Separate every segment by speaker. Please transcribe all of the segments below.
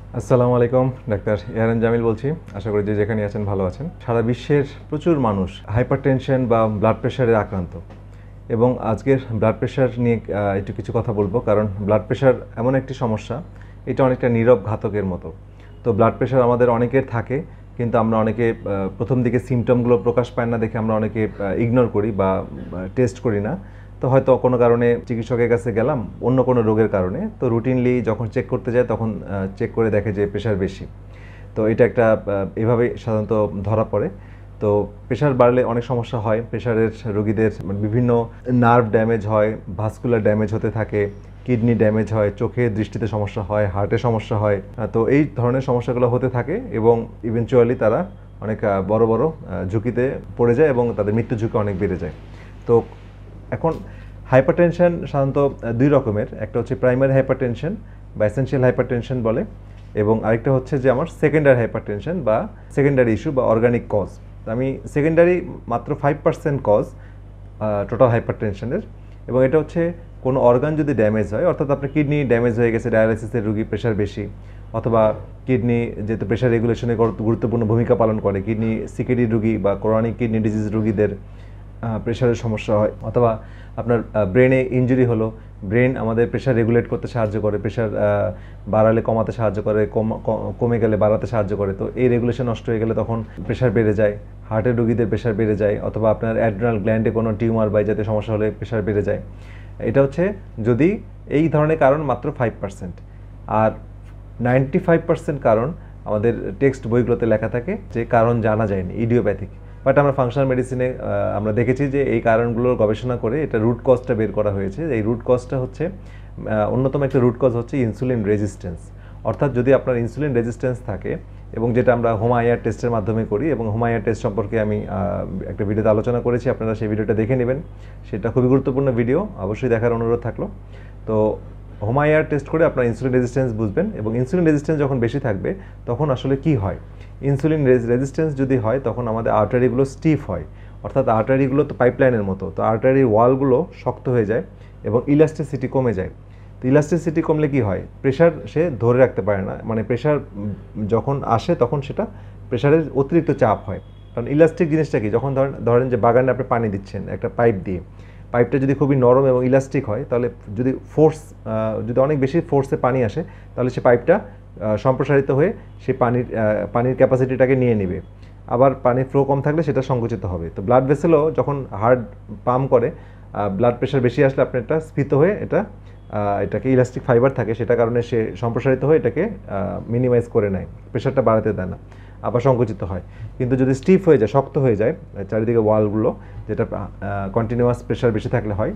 Speaker 1: আসসালামু আলাইকুম, ডাক্তার এআরএন জামিল বলছি। আশা করি যে যেখানে আছেন ভালো আছেন। সারা বিশ্বের প্রচুর মানুষ হাইপারটেনশন বা ব্লাড প্রেশারে আক্রান্ত, এবং আজকের ব্লাড প্রেশার নিয়ে একটু কিছু কথা বলবো। কারণ ব্লাড প্রেশার এমন একটি সমস্যা, এটা অনেকটা নীরব ঘাতকের মতো। তো ব্লাড প্রেশার আমাদের অনেকের থাকে, কিন্তু আমরা অনেকে প্রথম দিকে সিমটমগুলো প্রকাশ পায় না দেখে আমরা অনেকে ইগনোর করি বা টেস্ট করি না। তো হয়তো কোনো কারণে চিকিৎসকের কাছে গেলাম অন্য কোনো রোগের কারণে, তো রুটিনলি যখন চেক করতে যায় তখন চেক করে দেখে যে প্রেশার বেশি। তো এটা একটা এভাবে সাধারণত ধরা পড়ে। তো প্রেশার বাড়লে অনেক সমস্যা হয়। প্রেশারের রোগীদের বিভিন্ন নার্ভ ড্যামেজ হয়, ভাস্কুলার ড্যামেজ হতে থাকে, কিডনি ড্যামেজ হয়, চোখের দৃষ্টিতে সমস্যা হয়, হার্টের সমস্যা হয়। তো এই ধরনের সমস্যাগুলো হতে থাকে এবং ইভেনচুয়ালি তারা অনেক বড় বড় ঝুঁকিতে পড়ে যায় এবং তাদের মৃত্যু ঝুঁকি অনেক বেড়ে যায়। তো এখন হাইপারটেনশন সাধারণত দুই রকমের, একটা হচ্ছে প্রাইমারি হাইপারটেনশন বা এসেনশিয়াল হাইপারটেনশন বলে, এবং আরেকটা হচ্ছে যে আমার সেকেন্ডারি হাইপারটেনশন বা সেকেন্ডারি ইস্যু বা অর্গানিক কজ। আমি সেকেন্ডারি মাত্র 5% কজ টোটাল হাইপারটেনশনের, এবং এটা হচ্ছে কোনো অর্গান যদি ড্যামেজ হয়, অর্থাৎ আপনার কিডনি ড্যামেজ হয়ে গেছে, ডায়ালাইসিসের রোগী প্রেশার বেশি, অথবা কিডনি যেহেতু প্রেশার রেগুলেশনে গুরুত্বপূর্ণ ভূমিকা পালন করে, কিডনি সিকেডি রোগী বা ক্রনিক কিডনি ডিজিজ রোগীদের প্রেশারের সমস্যা হয়, অথবা আপনার ব্রেনে ইনজুরি হলো, ব্রেন আমাদের প্রেশার রেগুলেট করতে সাহায্য করে, প্রেশার বাড়ালে কমাতে সাহায্য করে, কমে গেলে বাড়াতে সাহায্য করে। তো এই রেগুলেশন নষ্ট হয়ে গেলে তখন প্রেশার বেড়ে যায়, হার্টের রোগীদের প্রেশার বেড়ে যায়, অথবা আপনার অ্যাড্রিনাল গ্ল্যান্ডে কোনো টিউমার বা জাতীয় সমস্যা হলে প্রেশার বেড়ে যায়। এটা হচ্ছে যদি এই ধরনের কারণ মাত্র 5%। আর 95% কারণ আমাদের টেক্সট বইগুলোতে লেখা থাকে যে কারণ জানা যায়নি, ইডিওপ্যাথিক। বাট আমরা ফাংশনাল মেডিসিনে আমরা দেখেছি যে এই কারণগুলোর গবেষণা করে এটা রুট কজটা বের করা হয়েছে। এই রুট কজটা হচ্ছে অন্যতম একটা রুট কজ হচ্ছে ইনসুলিন রেজিস্ট্যান্স। অর্থাৎ যদি আপনার ইনসুলিন রেজিস্ট্যান্স থাকে, এবং যেটা আমরা হোমায়ার টেস্টের মাধ্যমে করি, এবং হোমায়ার টেস্ট সম্পর্কে আমি একটা ভিডিওতে আলোচনা করেছি, আপনারা সেই ভিডিওটা দেখে নেবেন। সেটা খুবই গুরুত্বপূর্ণ ভিডিও, অবশ্যই দেখার অনুরোধ থাকলো। তো হোমায়ার টেস্ট করে আপনার ইনসুলিন রেজিস্ট্যান্স বুঝবেন, এবং ইনসুলিন রেজিস্ট্যান্স যখন বেশি থাকবে তখন আসলে কি হয়, ইনসুলিন রেজিস্ট্যান্স যদি হয় তখন আমাদের আর্টারিগুলো স্টিফ হয়। অর্থাৎ আর্টারিগুলো তো পাইপলাইনের মতো, তো আর্টারির ওয়ালগুলো শক্ত হয়ে যায় এবং ইলাস্টিসিটি কমে যায়। তো ইলাস্টিসিটি কমলে কি হয়, প্রেশার সে ধরে রাখতে পারে না, মানে প্রেশার যখন আসে তখন সেটা প্রেশারের অতিরিক্ত চাপ হয়। কারণ ইলাস্টিক জিনিসটা কি, যখন ধরেন যে বাগানে আপনি পানি দিচ্ছেন একটা পাইপ দিয়ে, পাইপটা যদি খুবই নরম এবং ইলাস্টিক হয়, তাহলে যদি অনেক বেশি ফোর্সে পানি আসে, তাহলে সে পাইপটা সম্প্রসারিত হয়ে সে পানির ক্যাপাসিটিটাকে নিয়ে নেবে। আবার পানির ফ্লো কম থাকলে সেটা সংকুচিত হবে। তো ব্লাড ভেসেলও যখন হার্ট পাম্প করে, ব্লাড প্রেশার বেশি আসলে আপনার এটা স্ফীত হয়ে এটাকে ইলাস্টিক ফাইবার থাকে, সেটা কারণে সে সম্প্রসারিত হয়ে এটাকে মিনিমাইজ করে নেয়, প্রেশারটা বাড়াতে দেয় না, আবার সংকুচিত হয়। কিন্তু যদি স্টিফ হয়ে যায়, শক্ত হয়ে যায় চারিদিকে ওয়ালগুলো, যেটা কন্টিনিউয়াস প্রেশার বেশি থাকলে হয়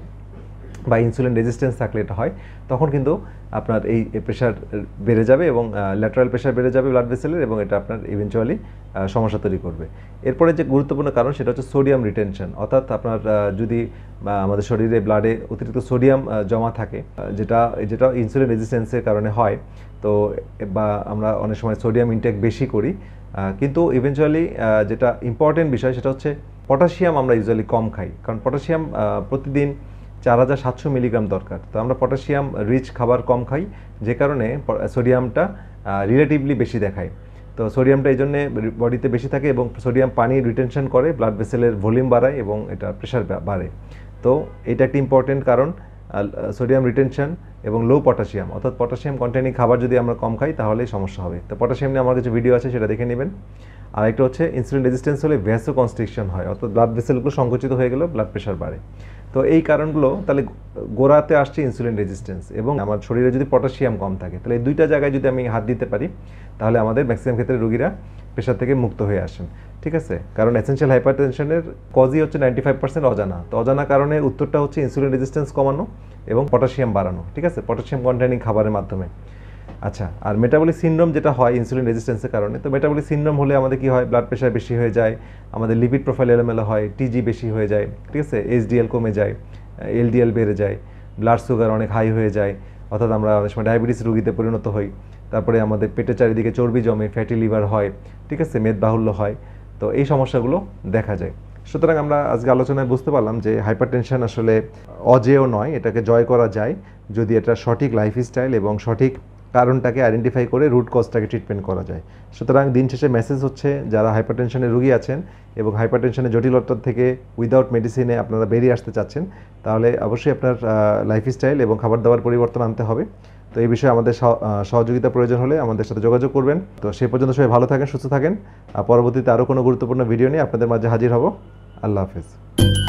Speaker 1: বা ইনসুলিন রেজিস্ট্যান্স থাকলে এটা হয়, তখন কিন্তু আপনার এই প্রেশার বেড়ে যাবে এবং ল্যাটারাল প্রেশার বেড়ে যাবে ব্লাড ভেসেলের, এবং এটা আপনার ইভেনচুয়ালি সমস্যা তৈরি করবে। এরপরে যে গুরুত্বপূর্ণ কারণ সেটা হচ্ছে সোডিয়াম রিটেনশন। অর্থাৎ আপনার যদি আমাদের শরীরে ব্লাডে অতিরিক্ত সোডিয়াম জমা থাকে, যেটা ইনসুলিন রেজিস্ট্যান্সের কারণে হয়, তো বা আমরা অনেক সময় সোডিয়াম ইনটেক বেশি করি, কিন্তু ইভেনচুয়ালি যেটা ইম্পর্টেন্ট বিষয় সেটা হচ্ছে পটাশিয়াম আমরা ইউজুয়ালি কম খাই। কারণ পটাশিয়াম প্রতিদিন 4700 মিলিগ্রাম দরকার। তো আমরা পটাশিয়াম রিচ খাবার কম খাই, যে কারণে সোডিয়ামটা রিলেটিভলি বেশি দেখায়। তো সোডিয়ামটা এই জন্যে বডিতে বেশি থাকে, এবং সোডিয়াম পানি রিটেনশন করে, ব্লাড ভেসেলের ভলিউম বাড়ায় এবং এটা প্রেশার বাড়ে। তো এটা একটা ইম্পর্টেন্ট কারণ, সোডিয়াম রিটেনশন এবং লো পটাশিয়াম, অর্থাৎ পটাশিয়াম কন্টেনিং খাবার যদি আমরা কম খাই তাহলেই সমস্যা হবে। তো পটাশিয়াম নিয়ে আমার কিছু ভিডিও আছে, সেটা দেখে নেবেন। আর একটা হচ্ছে ইনসুলিন রেজিস্ট্যান্স হলে ভ্যাসোকনস্ট্রিকশন হয়, অর্থাৎ ব্লাড ভেসেলগুলো সংকুচিত হয়ে গেলেও ব্লাড প্রেশার বাড়ে। তো এই কারণগুলো তাহলে গোড়াতে আসছে ইনসুলিন রেজিস্ট্যান্স, এবং আমার শরীরে যদি পটাশিয়াম কম থাকে, তাহলে এই দুইটা জায়গায় যদি আমি হাত দিতে পারি, তাহলে আমাদের ম্যাক্সিমাম ক্ষেত্রে রোগীরা প্রেশার থেকে মুক্ত হয়ে আসেন। ঠিক আছে, কারণ এসেনশিয়াল হাইপারটেনশনের কজই হচ্ছে 95% অজানা। তো অজানা কারণের উত্তরটা হচ্ছে ইনসুলিন রেজিস্ট্যান্স কমানো এবং পটাশিয়াম বাড়ানো। ঠিক আছে, পটাশিয়াম কন্টেনিং খাবারের মাধ্যমে। আচ্ছা, আর মেটাবলিক সিনড্রোম যেটা হয় ইনসুলিন রেজিস্ট্যান্সের কারণে, তো মেটাবলিক সিনড্রোম হলে আমাদের কি হয়, ব্লাড প্রেশার বেশি হয়ে যায়, আমাদের লিপিড প্রোফাইল এলোমেলো হয়, টিজি বেশি হয়ে যায়, ঠিক আছে, এইচডিএল কমে যায়, এলডিএল বেড়ে যায়, ব্লাড সুগার অনেক হাই হয়ে যায়, অর্থাৎ আমরা অনেক সময় ডায়াবেটিস রোগীতে পরিণত হই। তারপরে আমাদের পেটের চারিদিকে চর্বি জমে, ফ্যাটি লিভার হয়, ঠিক আছে, মেদবাহুল্য হয়। তো এই সমস্যাগুলো দেখা যায়। সুতরাং আমরা আজকে আলোচনায় বুঝতে পারলাম যে হাইপারটেনশন আসলে অজেয় নয়, এটাকে জয় করা যায় যদি এটা সঠিক লাইফস্টাইল এবং সঠিক কারণটাকে আইডেন্টিফাই করে রুট কজটাকে ট্রিটমেন্ট করা যায়। সুতরাং দিন শেষে মেসেজ হচ্ছে, যারা হাইপারটেনশনের রোগী আছেন এবং হাইপারটেনশনের জটিলতা থেকে উইদাউট মেডিসিনে আপনারা বেরিয়ে আসতে চাচ্ছেন, তাহলে অবশ্যই আপনার লাইফস্টাইল এবং খাবার দাবার পরিবর্তন আনতে হবে। তো এই বিষয়ে আমাদের সহযোগিতা প্রয়োজন হলে আমাদের সাথে যোগাযোগ করবেন। তো সে পর্যন্ত সবাই ভালো থাকেন, সুস্থ থাকেন। পরবর্তীতে আরও কোনো গুরুত্বপূর্ণ ভিডিও নিয়ে আপনাদের মাঝে হাজির হব। আল্লাহ হাফেজ।